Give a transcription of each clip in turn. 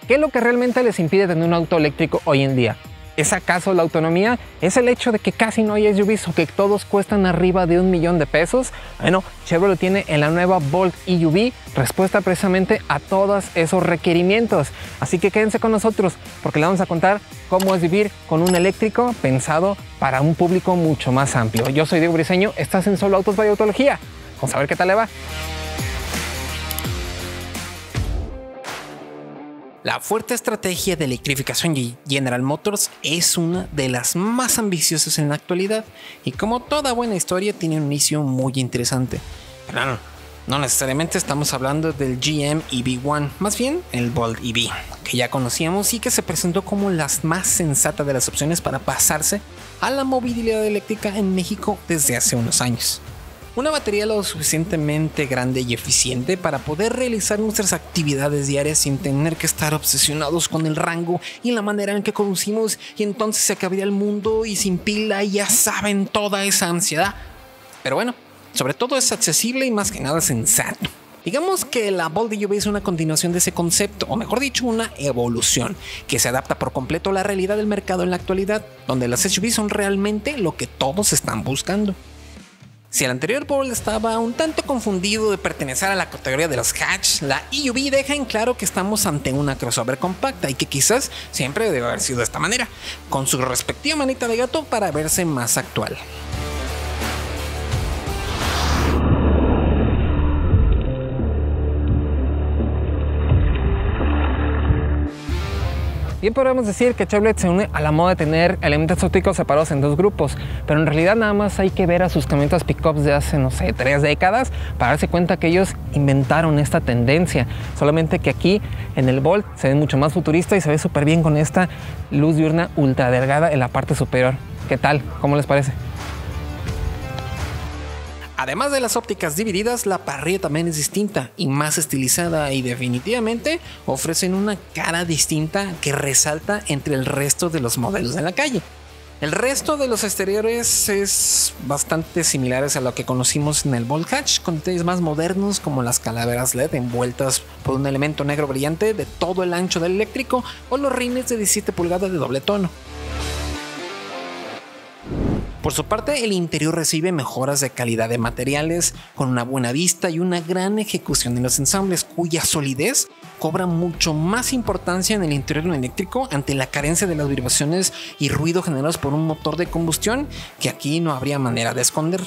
¿Qué es lo que realmente les impide tener un auto eléctrico hoy en día? ¿Es acaso la autonomía? ¿Es el hecho de que casi no hay SUVs o que todos cuestan arriba de $1.000.000? Bueno, Chevrolet tiene en la nueva Bolt EUV respuesta precisamente a todos esos requerimientos. Así que quédense con nosotros porque les vamos a contar cómo es vivir con un eléctrico pensado para un público mucho más amplio. Yo soy Diego Briseño, estás en Solo Autos by Autología. Vamos a ver qué tal le va. La fuerte estrategia de electrificación de General Motors es una de las más ambiciosas en la actualidad y como toda buena historia tiene un inicio muy interesante. Pero no necesariamente estamos hablando del GM EV1, más bien el Bolt EV, que ya conocíamos y que se presentó como la más sensata de las opciones para pasarse a la movilidad eléctrica en México desde hace unos años. Una batería lo suficientemente grande y eficiente para poder realizar nuestras actividades diarias sin tener que estar obsesionados con el rango y la manera en que conducimos y entonces se acabaría el mundo y sin pila y ya saben toda esa ansiedad. Pero bueno, sobre todo es accesible y más que nada sensato. Digamos que la Bolt EUV es una continuación de ese concepto, o mejor dicho, una evolución que se adapta por completo a la realidad del mercado en la actualidad, donde las SUVs son realmente lo que todos están buscando. Si el anterior Bolt estaba un tanto confundido de pertenecer a la categoría de los hatch, la EUV deja en claro que estamos ante una crossover compacta y que quizás siempre debe haber sido de esta manera, con su respectiva manita de gato para verse más actual. Bien podríamos decir que Chevrolet se une a la moda de tener elementos ópticos separados en dos grupos, pero en realidad nada más hay que ver a sus camionetas pickups de hace, no sé, 3 décadas para darse cuenta que ellos inventaron esta tendencia. Solamente que aquí en el Bolt se ve mucho más futurista y se ve súper bien con esta luz diurna ultra delgada en la parte superior. ¿Qué tal? ¿Cómo les parece? Además de las ópticas divididas, la parrilla también es distinta y más estilizada y definitivamente ofrecen una cara distinta que resalta entre el resto de los modelos de la calle. El resto de los exteriores es bastante similares a lo que conocimos en el Bolt Hatch, con detalles más modernos como las calaveras LED envueltas por un elemento negro brillante de todo el ancho del eléctrico o los rines de 17 pulgadas de doble tono. Por su parte, el interior recibe mejoras de calidad de materiales, con una buena vista y una gran ejecución en los ensambles, cuya solidez cobra mucho más importancia en el interior de un eléctrico ante la carencia de las vibraciones y ruido generados por un motor de combustión que aquí no habría manera de esconder.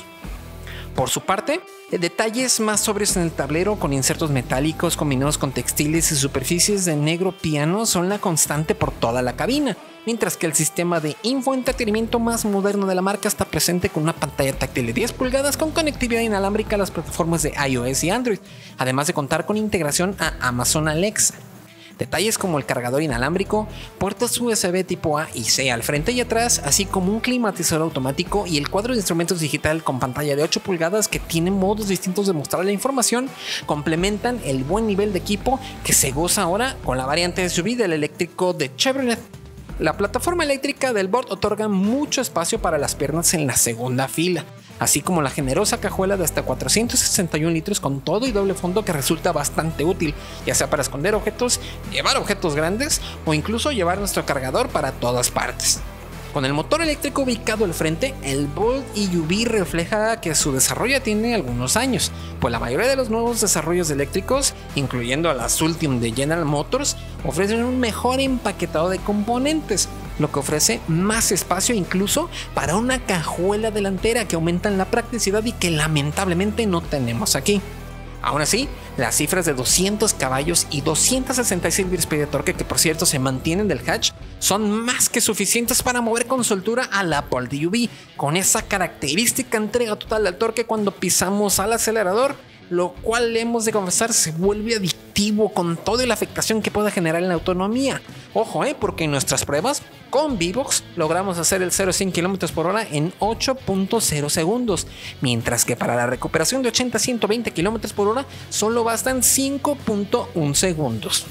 Por su parte, detalles más sobrios en el tablero con insertos metálicos combinados con textiles y superficies de negro piano son la constante por toda la cabina, mientras que el sistema de infoentretenimiento más moderno de la marca está presente con una pantalla táctil de 10 pulgadas con conectividad inalámbrica a las plataformas de iOS y Android, además de contar con integración a Amazon Alexa. Detalles como el cargador inalámbrico, puertos USB tipo A y C al frente y atrás, así como un climatizador automático y el cuadro de instrumentos digital con pantalla de 8 pulgadas que tiene modos distintos de mostrar la información, complementan el buen nivel de equipo que se goza ahora con la variante SUV del eléctrico de Chevrolet. La plataforma eléctrica del Bolt otorga mucho espacio para las piernas en la segunda fila, así como la generosa cajuela de hasta 461 litros con todo y doble fondo que resulta bastante útil, ya sea para esconder objetos, llevar objetos grandes o incluso llevar nuestro cargador para todas partes. Con el motor eléctrico ubicado al frente, el Bolt EUV refleja que su desarrollo tiene algunos años, pues la mayoría de los nuevos desarrollos eléctricos, incluyendo a las Ultium de General Motors, ofrecen un mejor empaquetado de componentes, lo que ofrece más espacio incluso para una cajuela delantera que aumentan la practicidad y que lamentablemente no tenemos aquí. Aún así, las cifras de 200 caballos y 266 lb-pie de torque, que por cierto se mantienen del hatch, son más que suficientes para mover con soltura a la Bolt EUV, con esa característica entrega total del torque cuando pisamos al acelerador, lo cual hemos de confesar se vuelve adictivo con toda la afectación que pueda generar en la autonomía. Ojo, porque en nuestras pruebas con VIVOX logramos hacer el 0 a 100 km/h en 8.0 segundos, mientras que para la recuperación de 80 a 120 km/h solo bastan 5.1 segundos.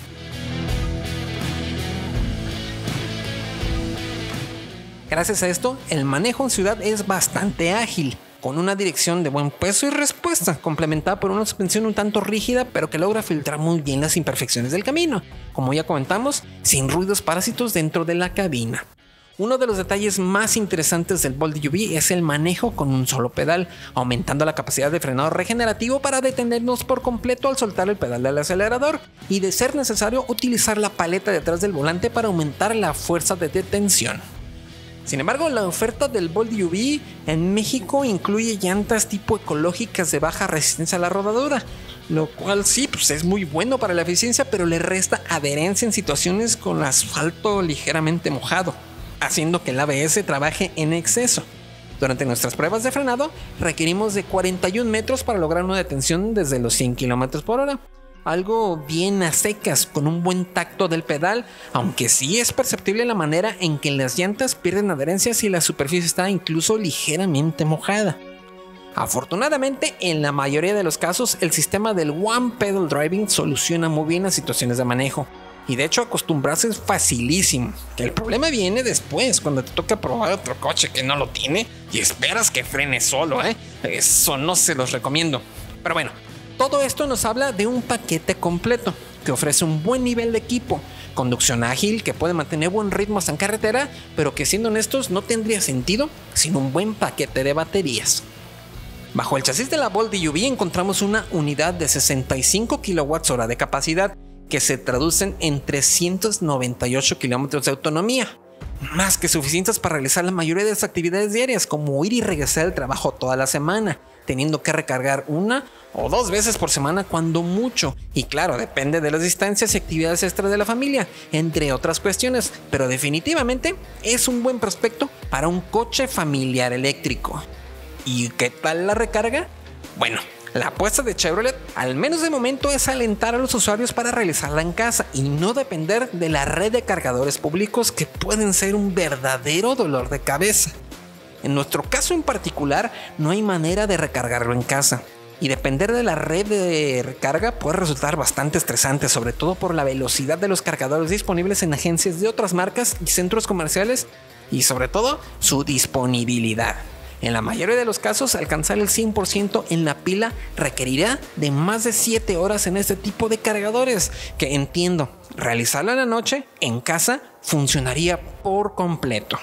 Gracias a esto, el manejo en ciudad es bastante ágil, con una dirección de buen peso y respuesta, complementada por una suspensión un tanto rígida, pero que logra filtrar muy bien las imperfecciones del camino, como ya comentamos, sin ruidos parásitos dentro de la cabina. Uno de los detalles más interesantes del Bolt UV es el manejo con un solo pedal, aumentando la capacidad de frenado regenerativo para detenernos por completo al soltar el pedal del acelerador y, de ser necesario, utilizar la paleta detrás del volante para aumentar la fuerza de detención. Sin embargo, la oferta del Bolt UV en México incluye llantas tipo ecológicas de baja resistencia a la rodadura, lo cual sí, es muy bueno para la eficiencia, pero le resta adherencia en situaciones con asfalto ligeramente mojado, haciendo que el ABS trabaje en exceso. Durante nuestras pruebas de frenado, requerimos de 41 metros para lograr una detención desde los 100 km por hora. Algo bien a secas, con un buen tacto del pedal, aunque sí es perceptible la manera en que las llantas pierden adherencia si la superficie está incluso ligeramente mojada. Afortunadamente, en la mayoría de los casos, el sistema del One Pedal Driving soluciona muy bien las situaciones de manejo. Y de hecho, acostumbrarse es facilísimo. Que el problema viene después, cuando te toca probar otro coche que no lo tiene y esperas que frene solo, Eso no se los recomiendo. Pero bueno, todo esto nos habla de un paquete completo que ofrece un buen nivel de equipo, conducción ágil que puede mantener buen ritmo hasta en carretera, pero que, siendo honestos, no tendría sentido sin un buen paquete de baterías. Bajo el chasis de la Bolt UV encontramos una unidad de 65 kWh de capacidad, que se traducen en 398 kilómetros de autonomía, más que suficientes para realizar la mayoría de las actividades diarias, como ir y regresar al trabajo toda la semana, teniendo que recargar 1 o 2 veces por semana cuando mucho, y claro, depende de las distancias y actividades extra de la familia, entre otras cuestiones, pero definitivamente es un buen prospecto para un coche familiar eléctrico. ¿Y qué tal la recarga? Bueno, la apuesta de Chevrolet, al menos de momento, es alentar a los usuarios para realizarla en casa y no depender de la red de cargadores públicos, que pueden ser un verdadero dolor de cabeza. En nuestro caso en particular, no hay manera de recargarlo en casa, y depender de la red de recarga puede resultar bastante estresante, sobre todo por la velocidad de los cargadores disponibles en agencias de otras marcas y centros comerciales, y sobre todo su disponibilidad. En la mayoría de los casos, alcanzar el 100% en la pila requerirá de más de 7 horas en este tipo de cargadores, que, entiendo, realizarlo en la noche en casa funcionaría por completo.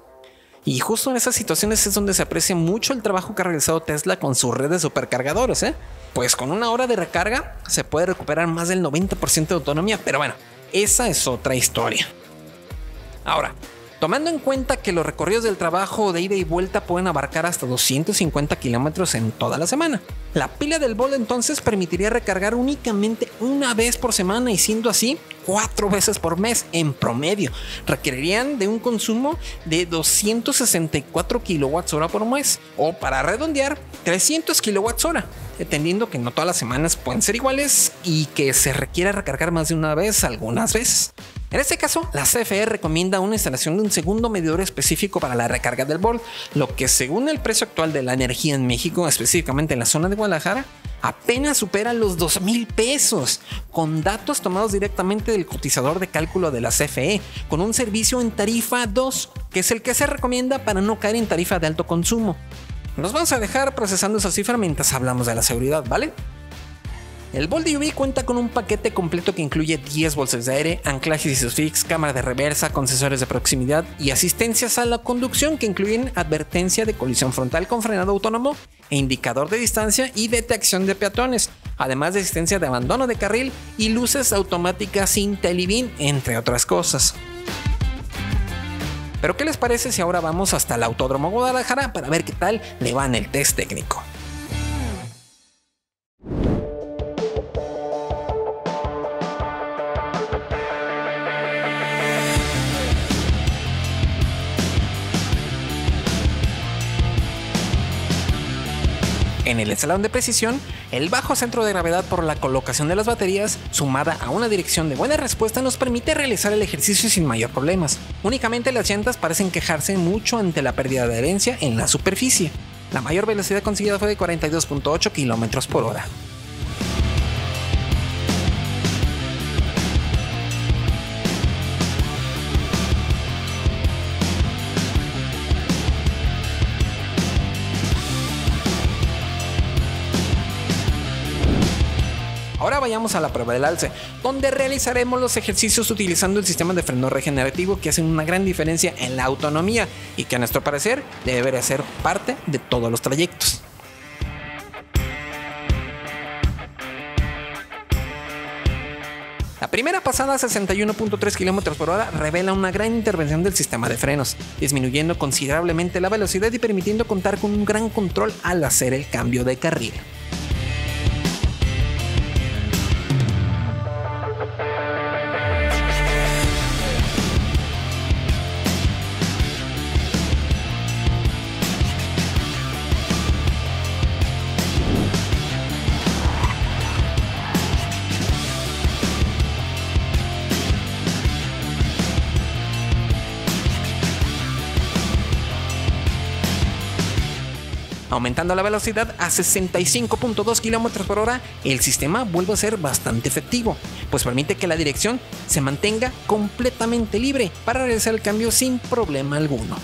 Y justo en esas situaciones es donde se aprecia mucho el trabajo que ha realizado Tesla con su red de supercargadores, Pues con 1 hora de recarga se puede recuperar más del 90% de autonomía, pero bueno, esa es otra historia. Ahora, tomando en cuenta que los recorridos del trabajo de ida y vuelta pueden abarcar hasta 250 kilómetros en toda la semana, la pila del Bolt entonces permitiría recargar únicamente 1 vez por semana, y siendo así 4 veces por mes en promedio. Requerirían de un consumo de 264 kWh por mes, o para redondear 300 kWh, entendiendo que no todas las semanas pueden ser iguales y que se requiera recargar más de 1 vez algunas veces. En este caso, la CFE recomienda una instalación de un segundo medidor específico para la recarga del Bolt, lo que, según el precio actual de la energía en México, específicamente en la zona de Guadalajara, apenas supera los 2,000 pesos, con datos tomados directamente del cotizador de cálculo de la CFE, con un servicio en tarifa 2, que es el que se recomienda para no caer en tarifa de alto consumo. Nos vamos a dejar procesando esa cifra mientras hablamos de la seguridad, ¿vale? El Bolt UV cuenta con un paquete completo que incluye 10 bolsas de aire, anclajes ISOFIX, cámara de reversa con sensores de proximidad y asistencias a la conducción, que incluyen advertencia de colisión frontal con frenado autónomo e indicador de distancia y detección de peatones, además de asistencia de abandono de carril y luces automáticas IntelliBeam, entre otras cosas. Pero ¿qué les parece si ahora vamos hasta el Autódromo Guadalajara para ver qué tal le va en el test técnico? En el salón de precisión, el bajo centro de gravedad por la colocación de las baterías, sumada a una dirección de buena respuesta, nos permite realizar el ejercicio sin mayor problemas. Únicamente las llantas parecen quejarse mucho ante la pérdida de adherencia en la superficie. La mayor velocidad conseguida fue de 42.8 km por hora. vayamos a la prueba del alce, donde realizaremos los ejercicios utilizando el sistema de freno regenerativo que hacen una gran diferencia en la autonomía y que a nuestro parecer debería ser parte de todos los trayectos. La primera pasada a 61.3 km por hora revela una gran intervención del sistema de frenos, disminuyendo considerablemente la velocidad y permitiendo contar con un gran control al hacer el cambio de carril. Aumentando la velocidad a 65.2 km por hora, el sistema vuelve a ser bastante efectivo, pues permite que la dirección se mantenga completamente libre para realizar el cambio sin problema alguno.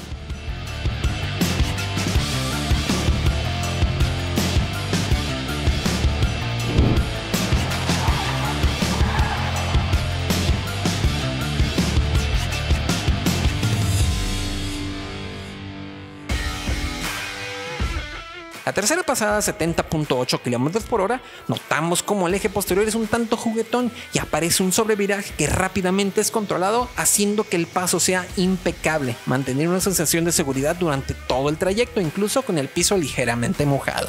La tercera pasada a 70.8 km por hora, notamos como el eje posterior es un tanto juguetón y aparece un sobreviraje que rápidamente es controlado, haciendo que el paso sea impecable, mantener una sensación de seguridad durante todo el trayecto, incluso con el piso ligeramente mojado.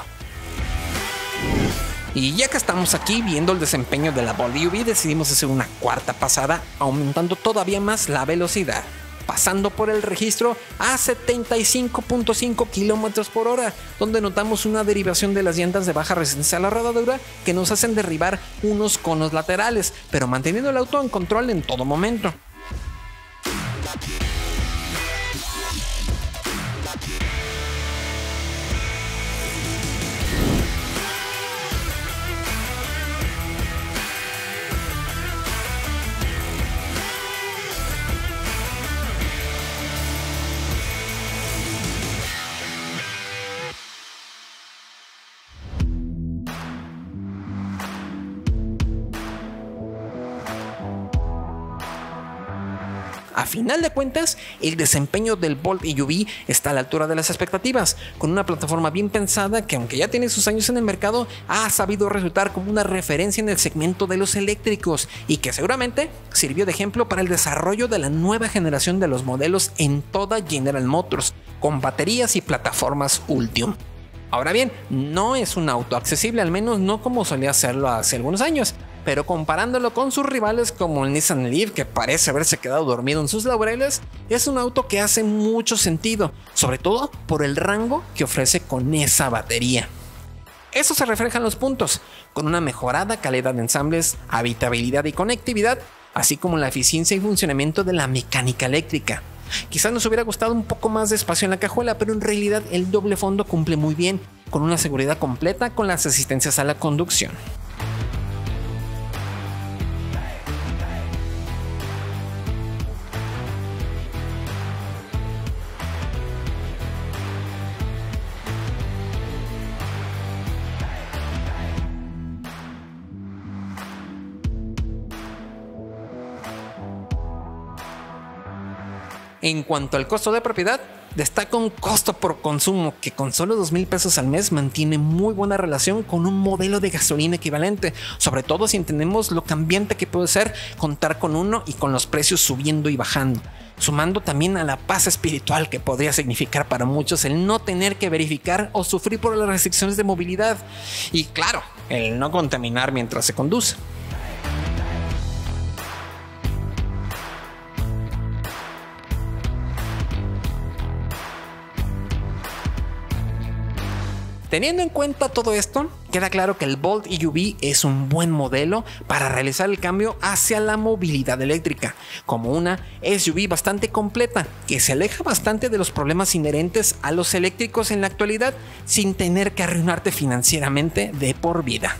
Y ya que estamos aquí viendo el desempeño de la Bolt EUV, decidimos hacer una cuarta pasada, aumentando todavía más la velocidad, pasando por el registro a 75.5 km por hora, donde notamos una derivación de las llantas de baja resistencia a la rodadura que nos hacen derribar unos conos laterales, pero manteniendo el auto en control en todo momento. A final de cuentas, el desempeño del Bolt EUV está a la altura de las expectativas, con una plataforma bien pensada que, aunque ya tiene sus años en el mercado, ha sabido resultar como una referencia en el segmento de los eléctricos y que seguramente sirvió de ejemplo para el desarrollo de la nueva generación de los modelos en toda General Motors, con baterías y plataformas Ultium. Ahora bien, no es un auto accesible, al menos no como solía hacerlo hace algunos años, pero comparándolo con sus rivales como el Nissan Leaf, que parece haberse quedado dormido en sus laureles, es un auto que hace mucho sentido, sobre todo por el rango que ofrece con esa batería. Eso se refleja en los puntos, con una mejorada calidad de ensambles, habitabilidad y conectividad, así como la eficiencia y funcionamiento de la mecánica eléctrica. Quizás nos hubiera gustado un poco más de espacio en la cajuela, pero en realidad el doble fondo cumple muy bien, con una seguridad completa con las asistencias a la conducción. En cuanto al costo de propiedad, destaca un costo por consumo que con solo 2,000 pesos al mes mantiene muy buena relación con un modelo de gasolina equivalente, sobre todo si entendemos lo cambiante que puede ser contar con uno y con los precios subiendo y bajando, sumando también a la paz espiritual que podría significar para muchos el no tener que verificar o sufrir por las restricciones de movilidad y, claro, el no contaminar mientras se conduce. Teniendo en cuenta todo esto, queda claro que el Bolt EUV es un buen modelo para realizar el cambio hacia la movilidad eléctrica, como una SUV bastante completa, que se aleja bastante de los problemas inherentes a los eléctricos en la actualidad sin tener que arruinarte financieramente de por vida.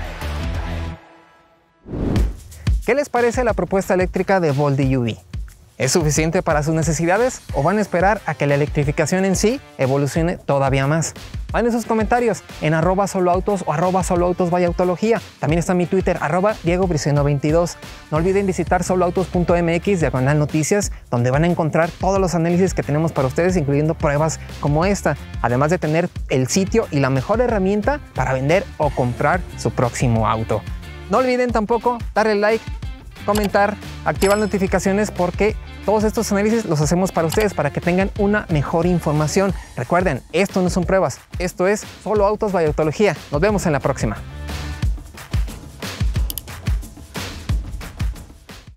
¿Qué les parece la propuesta eléctrica de Bolt EUV? ¿Es suficiente para sus necesidades o van a esperar a que la electrificación en sí evolucione todavía más? Manden sus comentarios en @soloautos o @soloautos_by_autología. También está mi Twitter @DiegoBriceno22. No olviden visitar soloautos.mx/noticias, donde van a encontrar todos los análisis que tenemos para ustedes, incluyendo pruebas como esta, además de tener el sitio y la mejor herramienta para vender o comprar su próximo auto. No olviden tampoco darle like, comentar, activar notificaciones, porque todos estos análisis los hacemos para ustedes, para que tengan una mejor información. Recuerden, esto no son pruebas, esto es Solo Autos by Autología. Nos vemos en la próxima.